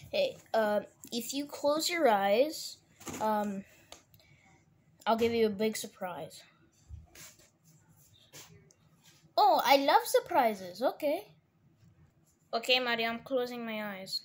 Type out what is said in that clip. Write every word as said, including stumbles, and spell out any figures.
Hey, uh, if you close your eyes, um, I'll give you a big surprise. Oh, I love surprises. Okay. Okay, Mario, I'm closing my eyes.